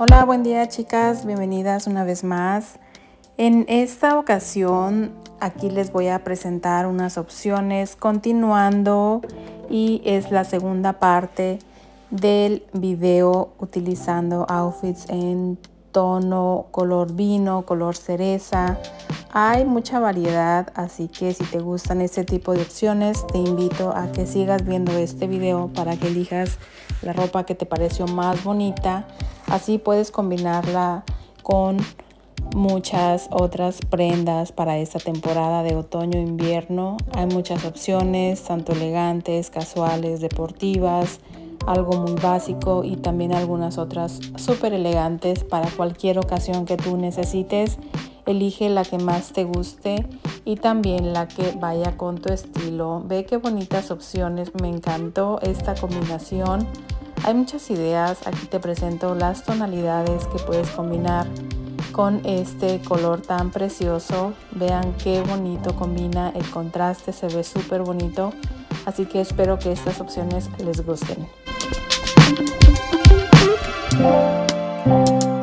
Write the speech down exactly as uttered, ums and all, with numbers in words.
Hola, buen día chicas, bienvenidas una vez más. En esta ocasión aquí les voy a presentar unas opciones continuando y es la segunda parte del video utilizando outfits en tono color vino, color cereza. Hay mucha variedad, así que si te gustan este tipo de opciones te invito a que sigas viendo este video para que elijas la ropa que te pareció más bonita. Así puedes combinarla con muchas otras prendas para esta temporada de otoño-invierno. Hay muchas opciones, tanto elegantes, casuales, deportivas, algo muy básico y también algunas otras súper elegantes para cualquier ocasión que tú necesites. Elige la que más te guste y también la que vaya con tu estilo. Ve qué bonitas opciones, me encantó esta combinación. Hay muchas ideas, aquí te presento las tonalidades que puedes combinar con este color tan precioso. Vean qué bonito combina, el contraste se ve súper bonito, así que espero que estas opciones les gusten.